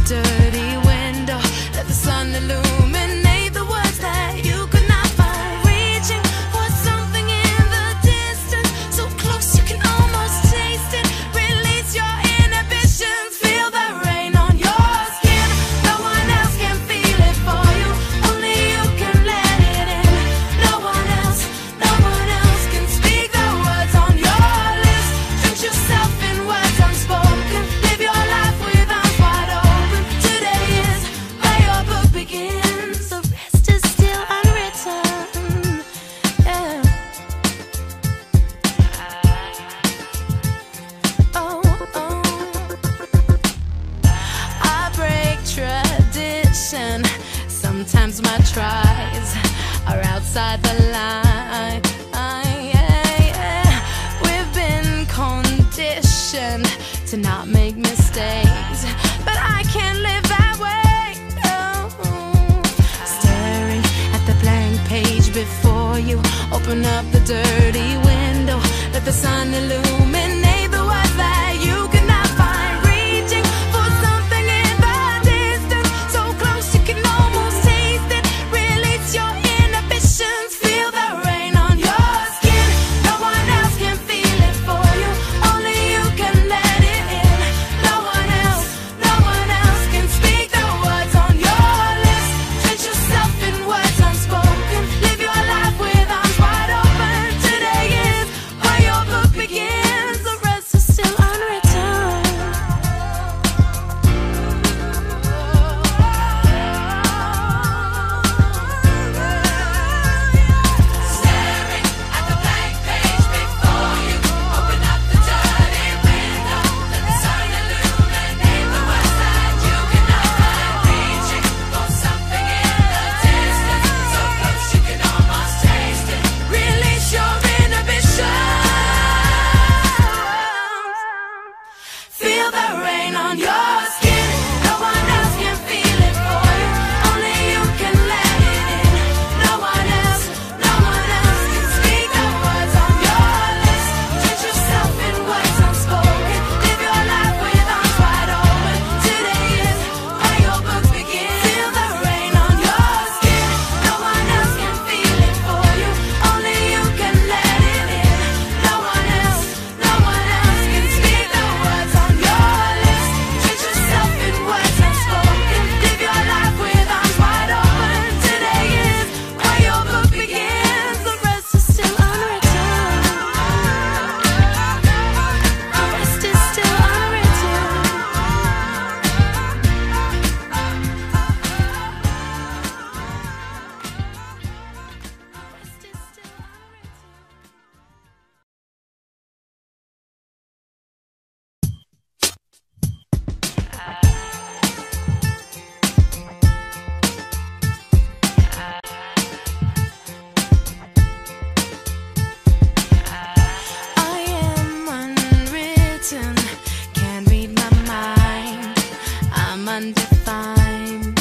dirty window, let the sun illuminate the words that you could not find. Reaching for something in the distance, so close you can almost taste it. Release your inhibitions, feel the rain on your skin. No one else can feel it for you, only you can let it in. No one else can speak the words on your lips. Drench yourself in words unspoken, live your life with arms wide open. Today is where your book begins, the rest is still unwritten. Yeah. Oh, oh. I break tradition. Sometimes my tries are outside the line. We've been conditioned to not make mistakes, but I can't live that way. Oh. Staring at the blank page before you, open up the dirty window, let the sun illuminate the words that you could not find. Reaching for something in the distance, so close you can almost taste it. Release your inhibitions, feel the rain on your skin. No one else can feel it for you, only you can let it in. No one else can speak the words on your lips. Drench yourself in words unspoken, live your life with arms wide open. Today is where your book begins, the rest is still unwritten. Staring at the blank page before you, open up the dirty window, let the sun illuminate the words that you cannot find. Reaching for something in the distance, so close you can almost taste it. Release your inhibitions, feel the rain on your skin. No one else can feel it for you, only you can let it in. No one else can speak the words on your lips. Drench yourself in words unspoken, live your life with arms wide open. Today is where your book begins, feel the rain on your skin. No one else can feel it for you, only you can let it in. No one else can speak the words on your lips. Drench yourself in words unspoken, live your life with arms wide open. Today is where your book begins, the rest is still unwritten. The rest is still unwritten. I am unwritten, can't read my mind. I'm undefined.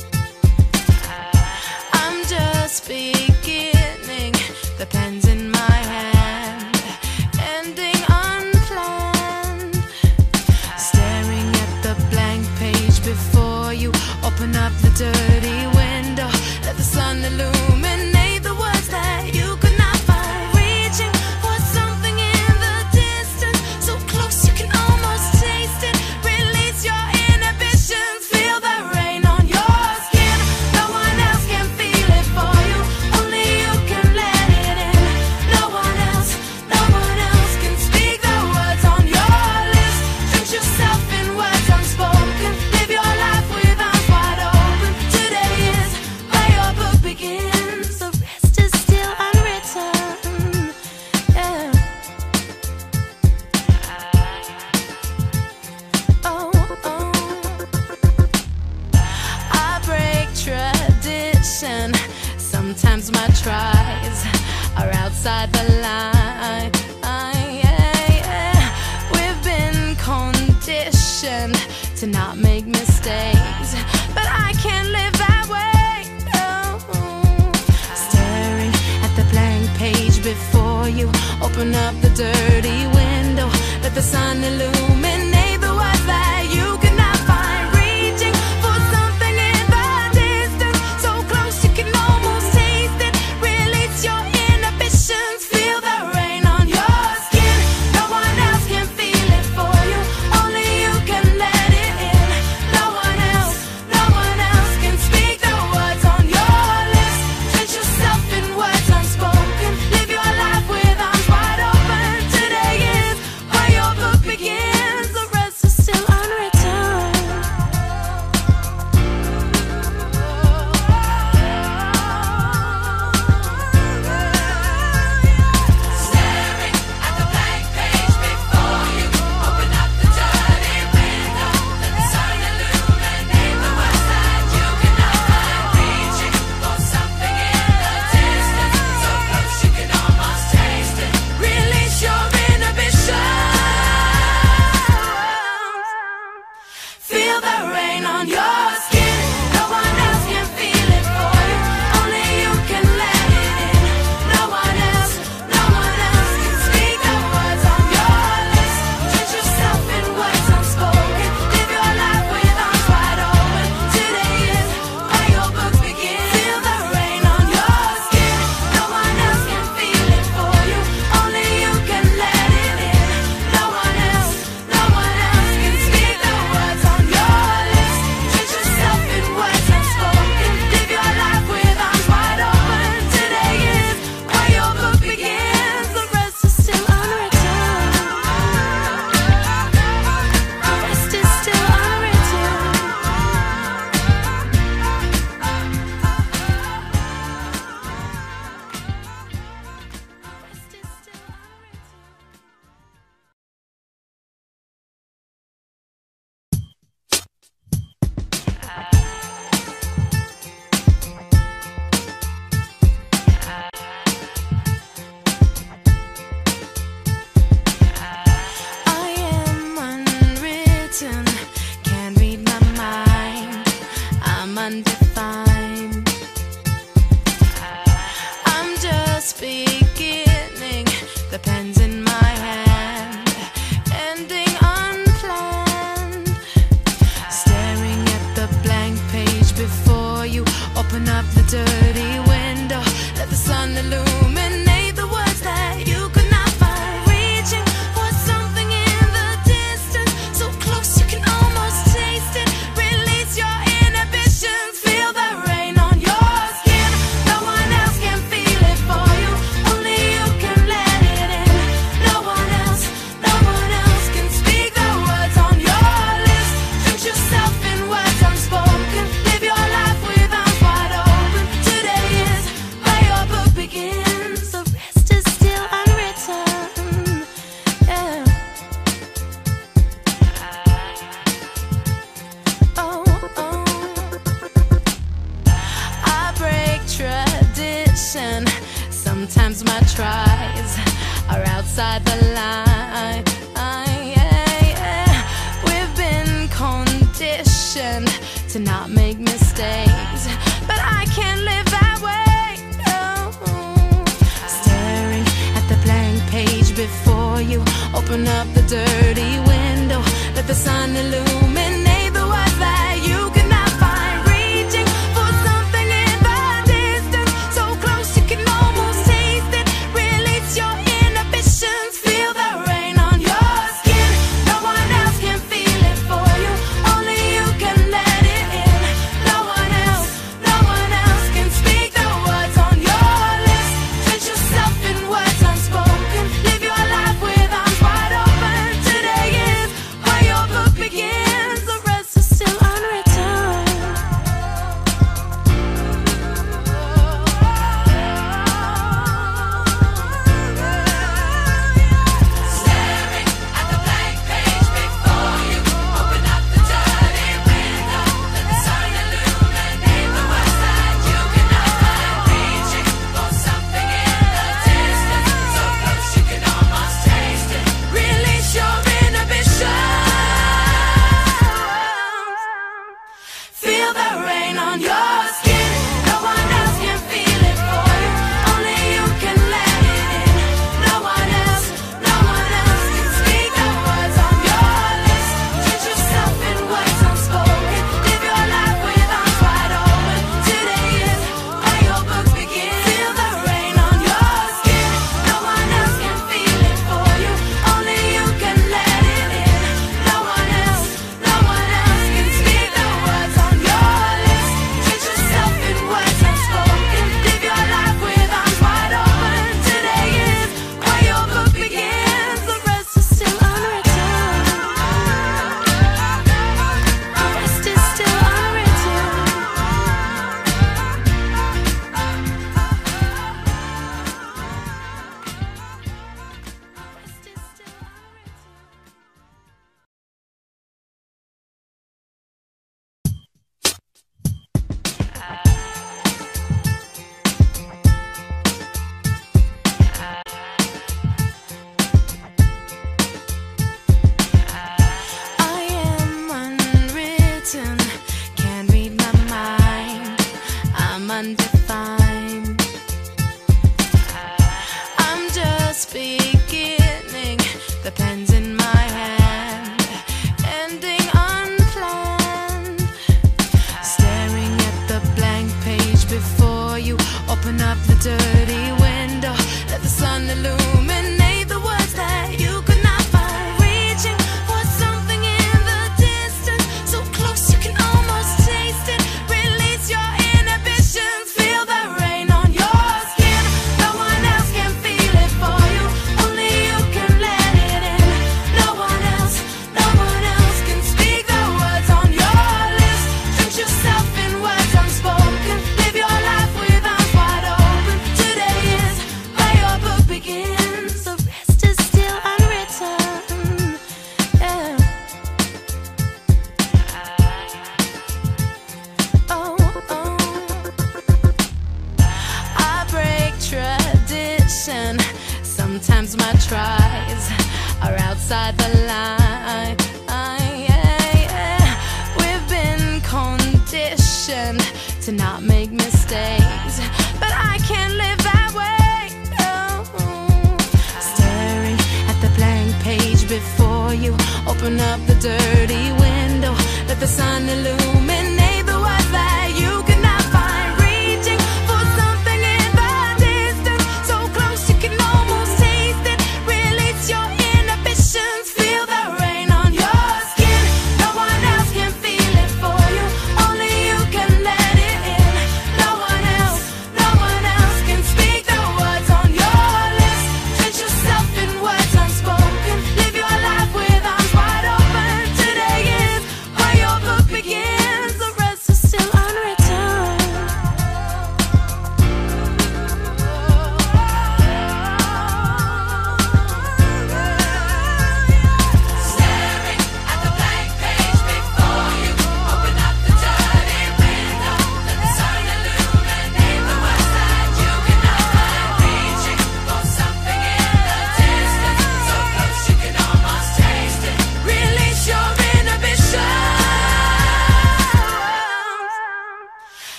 I'm just beginning, the pen's in my hand, ending unplanned. Staring at the blank page before you, open up the dirty window, let the sun illuminate the words that you could not find. Reaching for something in the distance, so close you can almost taste it. Release your inhibitions, feel the rain on your skin. No one else can feel it for you, only you can let it in. No one else can speak the words on your lips. Drench yourself in words unspoken, live your life with arms wide open. Today is where your book begins, the rest is still unwritten. Yeah. Oh, oh. I break tradition. Sometimes my tries are outside the line. We've been conditioned to not make mistakes, but I can't live that way. Oh. Staring at the blank page before you, open up the dirty window, let the sun illuminate the words that you could not find. Reaching you. Open up the dirty window, let the sun illuminate the words that you cannot find. Reaching for something in the distance, so close you can almost taste it. Release your inhibitions, feel the rain on your skin. No one else can feel it for you, only you can let it in. No one else can speak the words on your lips. Drench yourself in words unspoken, live your life with arms wide open. Today is where your book begins, the rest is still unwritten. Staring at the blank page before you, open up the dirty window, let the sun illuminate the words that you cannot find. Reaching for something in the distance, so close you can almost taste it. Release your inhibitions, feel the rain on your skin. No one else can feel it for you, only you can let it in. No one else can speak the words on your lips. Drench yourself in words unspoken, live your life with arms wide open. Today is where your book begins. Feel the rain on your skin. No one else can feel it for you, only you can let it in. No one else can speak the words on your lips. Drench yourself in words unspoken, live your life with arms wide open. Today is where your book begins, the rest is still unwritten. The rest is still unwritten. I am unwritten, can't read my mind. I'm undefined. I'm just beginning, the pen's in my hand, ending unplanned. Staring at the blank page before you, open up the dirty window, let the sun illuminate the words that you could not find. Reaching for something in the distance, so close you can almost taste it. Release your inhibitions, feel the rain on your skin. No one else can feel it for you, only you can let it in. No one else can speak the words on your lips. Drench yourself in words unspoken, live your life with arms wide open. Today is where your book begins, the rest is still unwritten. Yeah. Oh. I break tradition, sometimes my tries are outside the line. We've been conditioned to not make mistakes, but I can't live that way. Oh. Staring at the blank page before you, open up the dirty window, let the sun illuminate